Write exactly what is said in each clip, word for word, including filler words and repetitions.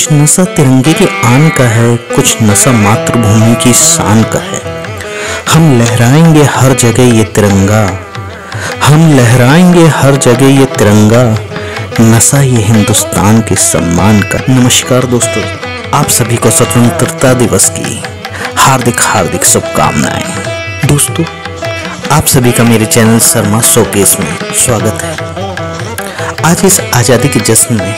नशा तिरंगे के आन का है, कुछ नशा मातृभूमि की शान का है। हम लहराएंगे हर जगह ये तिरंगा, हम लहराएंगे हर जगह ये तिरंगा, नशा ये हिंदुस्तान के सम्मान का। नमस्कार दोस्तों, आप सभी को स्वतंत्रता दिवस की हार्दिक हार्दिक शुभकामनाएं। दोस्तों, आप सभी का मेरे चैनल शर्मा शोकेस में स्वागत है। आज इस आज़ादी के जश्न में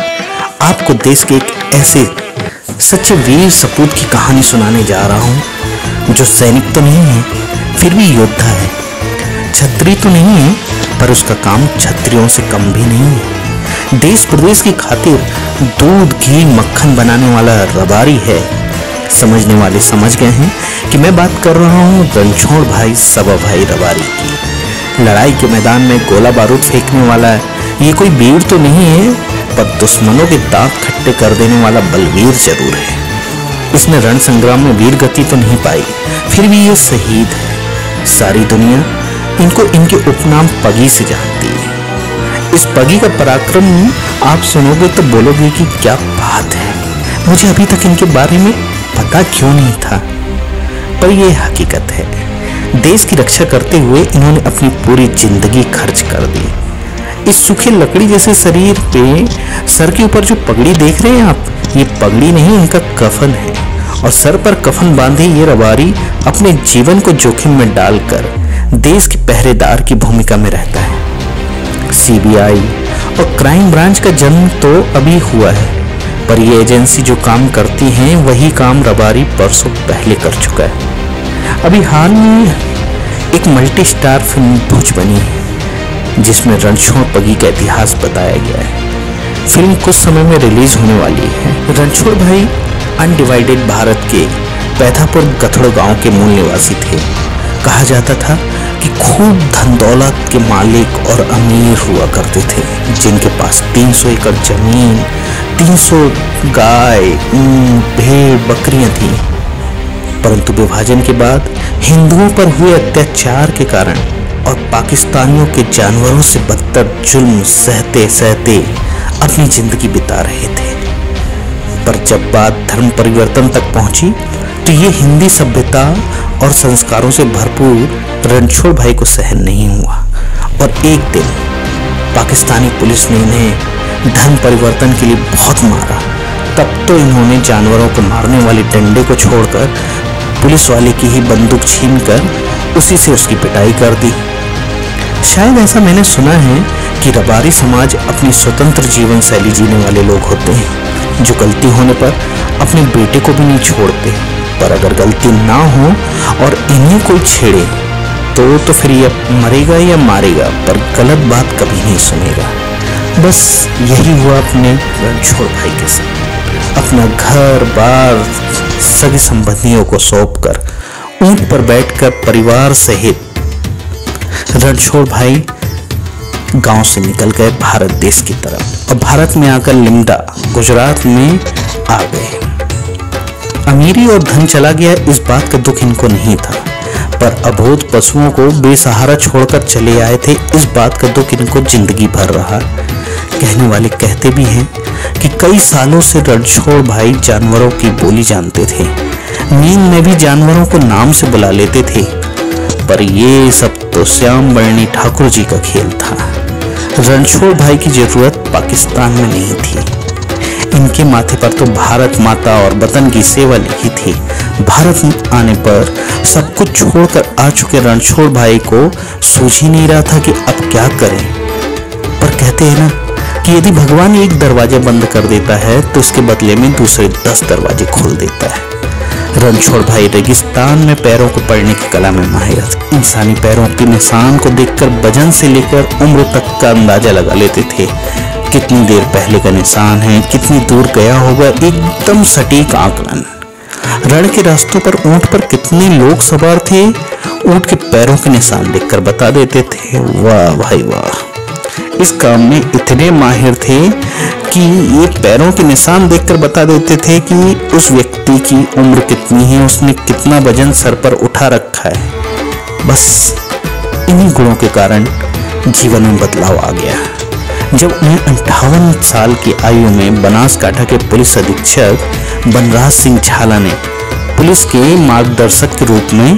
आपको देश के एक ऐसे सच्चे वीर सपूत की कहानी सुनाने जा रहा हूँ जो सैनिक तो नहीं है, फिर भी योद्धा है। छत्री तो नहीं है, पर उसका काम छत्रियों से कम भी नहीं है। देश प्रदेश की खातिर दूध घी मक्खन बनाने वाला रबारी है। समझने वाले समझ गए हैं कि मैं बात कर रहा हूँ रणछोड़ भाई सभा भाई रबारी की। लड़ाई के मैदान में गोला बारूद फेंकने वाला ये कोई वीर तो नहीं है, पर दुश्मनों के दांत खट्टे कर देने वाला बलवीर जरूर है। इसने रण संग्राम में वीर गति तो नहीं पाई, फिर भी ये शहीद है। सारी दुनिया इनको इनके उपनाम पगी से जानती है। इस पगी का पराक्रम आप सुनोगे तो बोलोगे कि क्या बात है, मुझे अभी तक इनके बारे में पता क्यों नहीं था। पर यह हकीकत है, देश की रक्षा करते हुए इन्होंने अपनी पूरी जिंदगी खर्च कर दी। इस सूखे लकड़ी जैसे शरीर पे सर के ऊपर जो पगड़ी देख रहे हैं आप, ये पगड़ी नहीं, इनका कफन है। और सर पर कफन बांधे ये रबारी अपने जीवन को जोखिम में डालकर देश के पहरेदार की भूमिका में रहता है। सीबीआई और क्राइम ब्रांच का जन्म तो अभी हुआ है, पर ये एजेंसी जो काम करती हैं वही काम रबारी परसों पहले कर चुका है। अभी हाल में एक मल्टी स्टार फिल्म भुज बनी है जिसमें रणछोड़ पगी का इतिहास बताया गया है। फिल्म कुछ समय में रिलीज होने वाली है। रणछोड़ भाई अनडिवाइडेड भारत के पैथापुर गथड़ो गांव के मूल निवासी थे। कहा जाता था कि खूब धन दौलत के मालिक और अमीर हुआ करते थे, जिनके पास तीन सौ एकड़ जमीन, तीन सौ गाय, भेड़, बकरियां थी। परंतु विभाजन के बाद हिंदुओं पर हुए अत्याचार के कारण और पाकिस्तानियों के जानवरों से बदतर जुल्म सहते सहते अपनी जिंदगी बिता रहे थे। पर जब बात धर्म परिवर्तन तक पहुंची तो ये हिंदी सभ्यता और संस्कारों से भरपूर रणछोड़ भाई को सहन नहीं हुआ और एक दिन पाकिस्तानी पुलिस ने इन्हें धर्म परिवर्तन के लिए बहुत मारा। तब तो इन्होंने जानवरों को मारने वाले डंडे को छोड़कर पुलिस वाले की ही बंदूक छीनकर उसी से उसकी पिटाई कर दी। शायद ऐसा मैंने सुना है कि रबारी समाज अपनी स्वतंत्र जीवन शैली जीने वाले लोग होते हैं जो गलती होने पर अपने बेटे को भी नहीं छोड़ते, पर अगर गलती ना हो और इन्हें कोई छेड़े तो तो फिर ये मरेगा या मारेगा, पर गलत बात कभी नहीं सुनेगा। बस यही हुआ अपने रणछोड़ भाई के साथ। अपना घर बार सगे संबंधियों को सौंपकर ऊंट पर बैठकर परिवार सहित रणछोड़ भाई गांव से निकल गए भारत देश की तरफ और भारत में आकर लिमडा गुजरात में आ गए। अमीरी और धन चला गया, इस बात का दुख इनको नहीं था, पर अबोध पशुओं को बेसहारा छोड़कर चले आए थे, इस बात का दुख इनको जिंदगी भर रहा। कहने वाले कहते भी हैं कि कई सालों से रणछोड़ भाई जानवरों की बोली जानते थे, नींद में भी जानवरों को नाम से बुला लेते थे। पर ये सब तो श्याम बरनी ठाकुर जी का खेल था। रणछोड़ भाई की जरूरत पाकिस्तान में नहीं थी, इनके माथे पर तो भारत माता और वतन की सेवा लिखी थी। भारत आने पर सब कुछ छोड़कर आ चुके रणछोड़ भाई को सूझ ही नहीं रहा था कि अब क्या करें। पर कहते हैं ना कि यदि भगवान एक दरवाजा बंद कर देता है तो उसके बदले में दूसरे दस दरवाजे खोल देता है। रणछोड़ भाई रेगिस्तान में पैरों को पढ़ने की कला में माहिर, इंसानी पैरों के निशान को देखकर वजन से लेकर उम्र तक का अंदाजा लगा लेते थे। कितनी देर पहले का निशान है, कितनी दूर गया होगा, एकदम सटीक आकलन। रण के रास्तों पर ऊंट पर कितने लोग सवार थे, ऊंट के पैरों के निशान देखकर बता देते थे। वाह भाई वाह, इस काम में इतने माहिर थे कि ये पैरों के निशान देखकर बता देते थे कि उस व्यक्ति की उम्र कितनी है, उसने कितना वजन सर पर उठा रखा है। बस इन्हीं गुणों के कारण जीवन में बदलाव आ गया। जब उन्हें अंठावन साल की आयु में बनासकांठा के पुलिस अधीक्षक बनराज सिंह झाला ने पुलिस के मार्गदर्शक के रूप में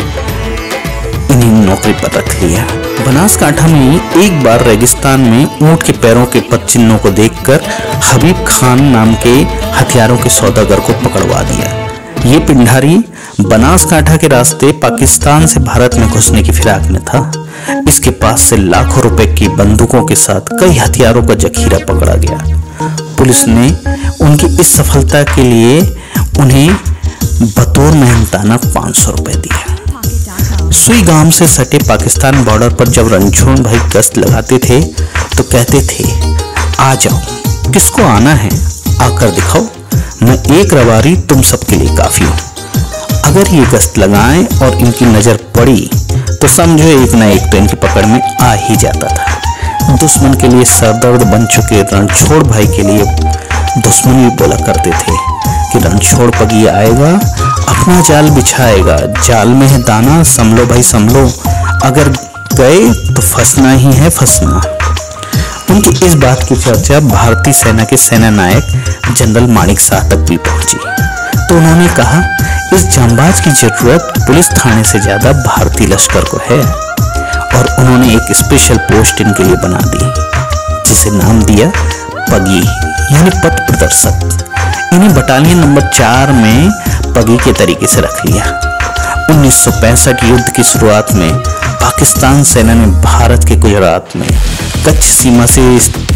इन्हें नौकरी पर रख लिया। बनासकांठा में एक बार रेगिस्तान में ऊंट के पैरों के पद चिन्हों को देखकर हबीब खान नाम के हथियारों के सौदागर को पकड़वा दिया। ये पिंडारी बनासकांठा के रास्ते पाकिस्तान से भारत में घुसने की फिराक में था। इसके पास से लाखों रुपए की बंदूकों के साथ कई हथियारों का जखीरा पकड़ा गया। पुलिस ने उनकी इस सफलता के लिए उन्हें बतौर मेहनताना पाँच सौ रुपए दिए। सुई गांव से सटे पाकिस्तान बॉर्डर पर जब रणछोड़ भाई गश्त लगाते थे तो कहते थे, आ जाओ, किसको आना है आकर दिखाओ, मैं एक रवारी तुम सबके लिए काफी हूँ। अगर ये गश्त लगाएं और इनकी नजर पड़ी तो समझो एक ना एक तो इनकी पकड़ में आ ही जाता था। दुश्मन के लिए सरदर्द बन चुके रणछोड़ भाई के लिए दुश्मन भी बोला करते थे कि रणछोड़ पगी आएगा, अपना जाल बिछाएगा, जाल में है दाना, संभलो भाई संभलो, अगर गए तो फंसना ही है फंसना। उनकी इस बात की चर्चा भारतीय सेना के सेना नायक जनरल माणिक शाह तक भी पहुंची तो उन्होंने कहा, इस जांबाज की जरूरत पुलिस थाने से ज्यादा भारतीय लश्कर को है। और उन्होंने एक स्पेशल पोस्ट इनके लिए बना दी जिसे नाम दिया पगी यानी पथ प्रदर्शक। इन्हें बटालियन नंबर चार में पगी के तरीके से रख लिया। उन्नीस सौ पैंसठ युद्ध की शुरुआत में पाकिस्तान सेना ने भारत के गुजरात में कच्छ सीमा से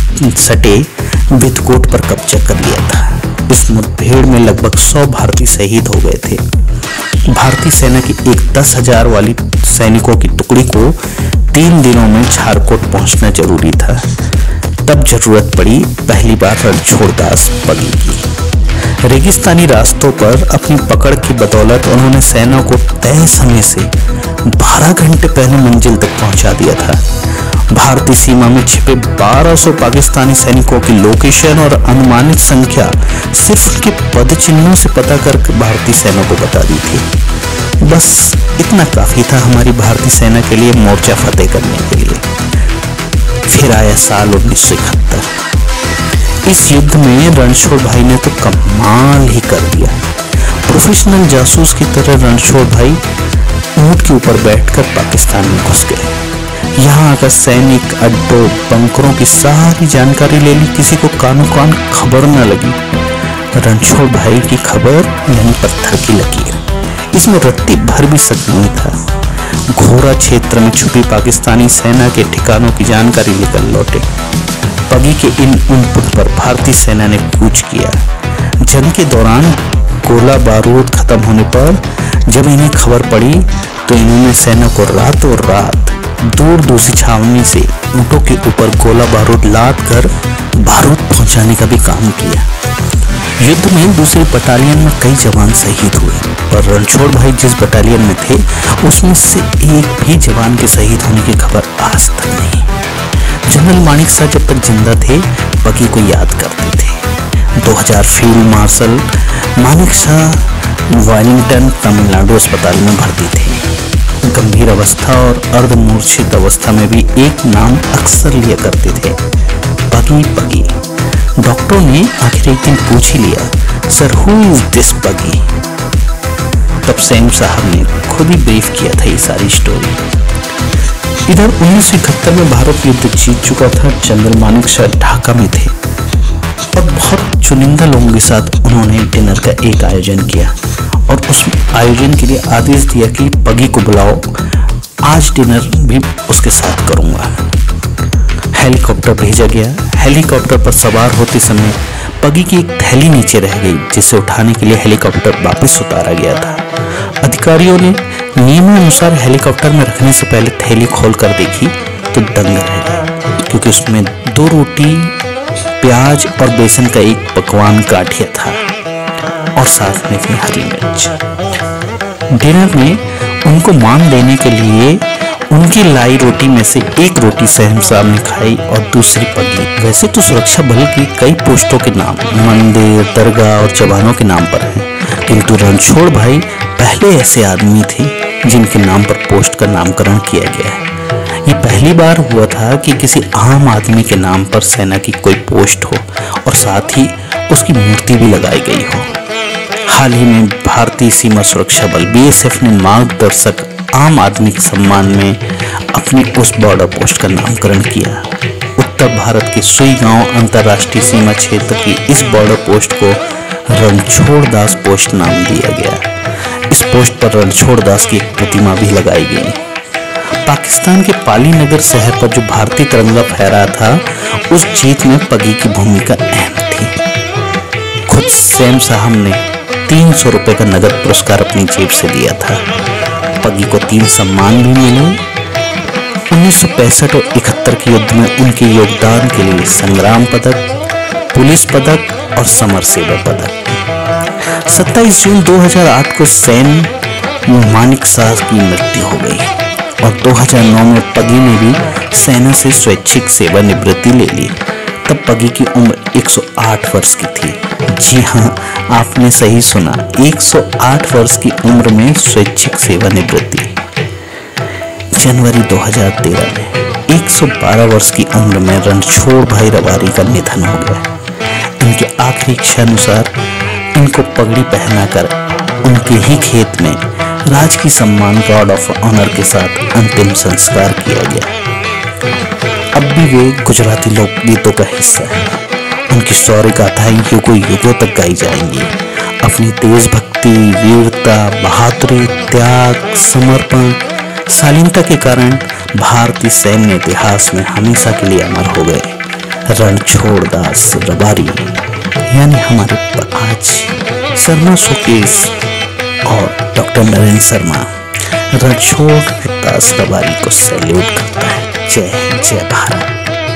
सटे बिथकोट पर कब्जा कर लिया था। इस मुठभेड़ में लगभग सौ भारतीय शहीद हो गए थे। भारतीय सेना की एक दस हजार वाली सैनिकों की टुकड़ी को तीन दिनों में झारकोट पहुंचना जरूरी था। तब जरूरत पड़ी पहली बार रणछोड़दास पगी की। रेगिस्तानी रास्तों पर अपनी पकड़ की बदौलत उन्होंने सेना को तय समय से बारह घंटे पहले मंजिल तक पहुंचा दिया था। भारतीय सीमा में छिपे बारह सौ पाकिस्तानी सैनिकों की लोकेशन और अनुमानित संख्या सिर्फ उनके पद चिन्हों से पता कर भारतीय सेना को बता दी थी। बस इतना काफी था हमारी भारतीय सेना के लिए मोर्चा फतेह करने के लिए। फिर आया साल उन्नीस सौ इकहत्तर। इस युद्ध में रणछोड़ भाई ने तो कमाल ही कर दिया। प्रोफेशनल जासूस की तरह रणछोड़ भाई ऊंट के ऊपर बैठकर पाकिस्तान में घुस गए। यहाँ आकर सैनिक अड्डों बंकरों की सारी जानकारी ले ली, किसी को कानों कान खबर न लगी। रणछोड़ भाई की खबर यहीं पत्थर की लकीर, इसमें रत्ती भर भी सच नहीं था। घोरा क्षेत्र में छुपी पाकिस्तानी सेना के ठिकानों की जानकारी लेकर लौटे। पगी के इन इनपुट पर भारतीय सेना ने कूच किया। जंग के दौरान गोला बारूद खत्म होने पर जब इन्हें खबर पड़ी तो इन्होंने सेना को रातों रात दूर दूसरी छावनी से ऊंटों के ऊपर गोला बारूद लाद कर बारूद पहुंचाने का भी काम किया। युद्ध में दूसरी बटालियन में कई जवान शहीद हुए और रणछोड़ भाई जिस बटालियन में थे उसमें से एक भी जवान के शहीद होने की खबर आज तक नहीं। जनरल माणिक शाह जब तक जिंदा थे पगी को याद करते थे। दो हज़ार फील्ड मार्शल माणिक शाह वेलिंगटन तमिलनाडु अस्पताल में भर्ती थे। गंभीर अवस्था और अर्धमूर्छित अवस्था में भी एक नाम अक्सर लिया करते थे, पगी पगी। डॉक्टरों ने आखिर एक दिन पूछ ही लिया, sir who is this Pagi? तब सैम साहब ने खुद ही ब्रीफ किया था ये सारी स्टोरी। इधर उन्नीस सौ इकहत्तर में भारत युद्ध जीत चुका था। जनरल माणिक शाह ढाका में थे और बहुत चुनिंदा लोगों के साथ उन्होंने डिनर का एक आयोजन किया और उस आयोजन के लिए आदेश दिया कि पगी को बुलाओ, आज डिनर भी उसके साथ करूंगा। हेलीकॉप्टर भेजा गया। हेलीकॉप्टर पर सवार होते समय पगी की एक थैली नीचे रह गई जिसे उठाने के लिए हेलीकॉप्टर वापस उतारा गया था। अधिकारियों ने नियमानुसार हेलीकॉप्टर में रखने से पहले थैली खोलकर देखी तो दंग रह गए क्योंकि उसमें दो रोटी, प्याज और बेसन का एक पकवान गाठिया था और साथ में थी हरी मिर्च। डिनर में उनको मान देने के लिए उनकी लाई रोटी में से एक रोटी सहम साहब ने खाई और दूसरी पगी। वैसे तो सुरक्षा बल की कई पोस्टों के नाम मंदिर, दरगाह और जवानों के नाम पर हैं, किंतु रणछोड़ भाई पहले ऐसे आदमी थे जिनके नाम पर पोस्ट का नामकरण किया गया है। ये पहली बार हुआ था कि किसी आम आदमी के नाम पर सेना की कोई पोस्ट हो और साथ ही उसकी मूर्ति भी लगाई गई हो। हाल ही में भारतीय सीमा सुरक्षा बल बी एस एफ ने मार्गदर्शक आम आदमी के सम्मान में अपनी उस बॉर्डर पोस्ट का नामकरण किया। उत्तर भारत के सुई गांव अंतर्राष्ट्रीय सीमा क्षेत्र की इस बॉर्डर पोस्ट को रणछोड़ दास पोस्ट नाम दिया गया। इस पोस्ट पर रणछोड़ दास की एक प्रतिमा भी लगाई गई। पाकिस्तान के पाली नगर शहर पर जो भारतीय तिरंगा फहरा था, उस जीत में पगी की भूमिका अहम थी। खुद सैम साहब ने तीन सौ रुपए का नगद पुरस्कार अपनी जेब से दिया था। पगी को तीन सम्मान भी मिले। उन्नीस सौ पैंसठ और इकहत्तर के युद्ध में उनके योगदान के लिए संग्राम पदक, पुलिस पदक और समर सेवा पदक। सत्ताईस जून दो हज़ार आठ को सैन मानिक शाह की मृत्यु हो गई और दो हज़ार नौ में पगी ने भी सेना से स्वैच्छिक सेवानिवृत्ति ले ली। तब पगी की उम्र एक सौ आठ वर्ष की थी। जी हाँ, आपने सही सुना, एक सौ आठ वर्ष की उम्र में स्वैच्छिक सेवानिवृत्ति। जनवरी दो हज़ार तेरह में एक सौ बारह वर्ष की उम्र में रणछोड़ भाई रबारी का निधन हो गया। इनके आखिरी इच्छा अनुसार इनको पगड़ी पहनाकर उनके ही खेत में राजकीय सम्मान गार्ड ऑफ ऑनर के साथ अंतिम संस्कार किया गया। अब भी वे गुजराती लोकगीतों का हिस्सा है। उनकी शौर्य गाथाएं युगों युगों तक गाई जाएंगी। अपनी देशभक्ति, वीरता, बहादुरी, त्याग, समर्पण, शालीनता के कारण भारतीय सैन्य इतिहास में हमेशा के लिए अमर हो गए। रणछोड़ दास रबारी यानी हमारे आज शर्मा शोकेस और डॉक्टर नरेंद्र शर्मा रणछोड़ दास रबारी को सैल्यूट करता है। जय हिंद, जय भारत।